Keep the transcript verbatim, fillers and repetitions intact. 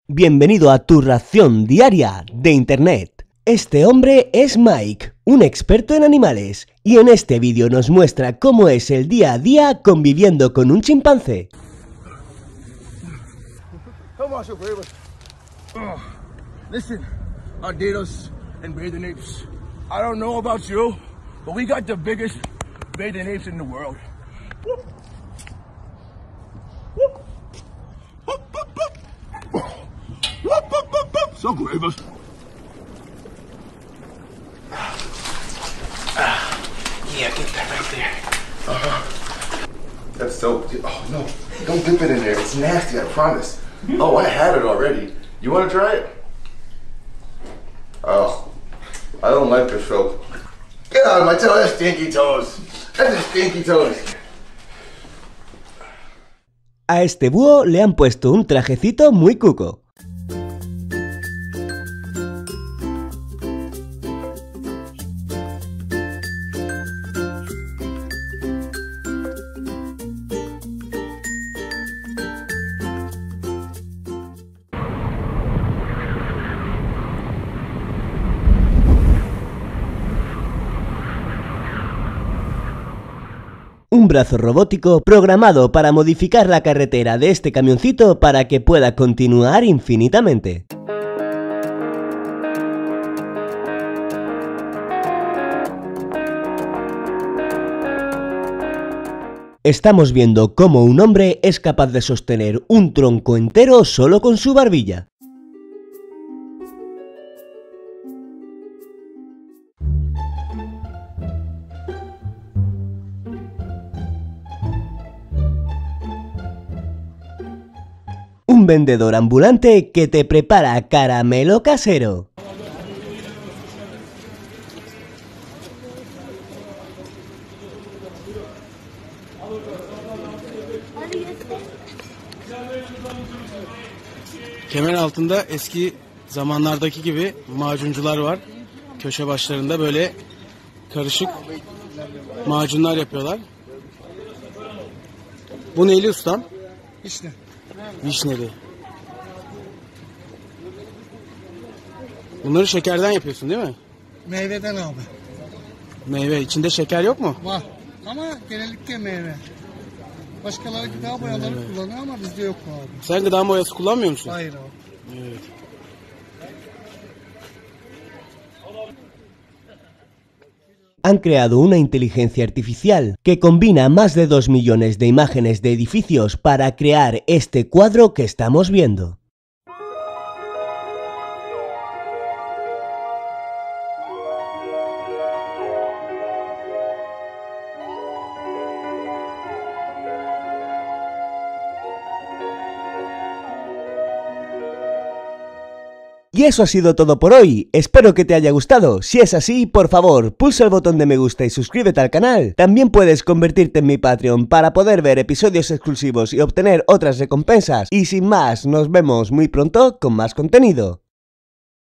Bienvenido a tu ración diaria de Internet. Este hombre es Mike, un experto en animales, y en este vídeo nos muestra cómo es el día a día conviviendo con un chimpancé. Come on, Superman. Oh, listen, Adidas and bathing apes. I don't know about you, but we got the biggest bathing apes in the world. Whoop. Whoop. Whoop, whoop, whoop. Whoop, whoop, whoop, whoop. So Gravis. Ah, yeah, get that right there. Uh-huh. That's so. Oh no! Don't dip it in there. It's nasty. I promise. Oh, I had it already. You want to try it? Oh, I don't like this soap. Get out of my toe. That's stinky toes. That's just stinky toes. A este búho le han puesto un trajecito muy cuco. Un brazo robótico programado para modificar la carretera de este camioncito para que pueda continuar infinitamente. Estamos viendo cómo un hombre es capaz de sostener un tronco entero solo con su barbilla. Un vendedor ambulante que te prepara caramelo casero. Kemer altında eski zamanlardaki gibi macuncular var. Köşe başlarında böyle karışık macunlar yapıyorlar. Bu neyli ustam? İşte. Vişneli. Bunları şekerden yapıyorsun değil mi? Meyveden abi. Meyve. İçinde şeker yok mu? Var. Ama genellikle meyve. Başkaları gıda boyaları evet. kullanıyor ama bizde yok abi. Sen gıda boyası kullanmıyor musun? Hayır abi. Evet. Han creado una inteligencia artificial que combina más de dos millones de imágenes de edificios para crear este cuadro que estamos viendo. Y eso ha sido todo por hoy, espero que te haya gustado. Si es así, por favor, pulsa el botón de me gusta y suscríbete al canal. También puedes convertirte en mi Patreon para poder ver episodios exclusivos y obtener otras recompensas. Y sin más, nos vemos muy pronto con más contenido.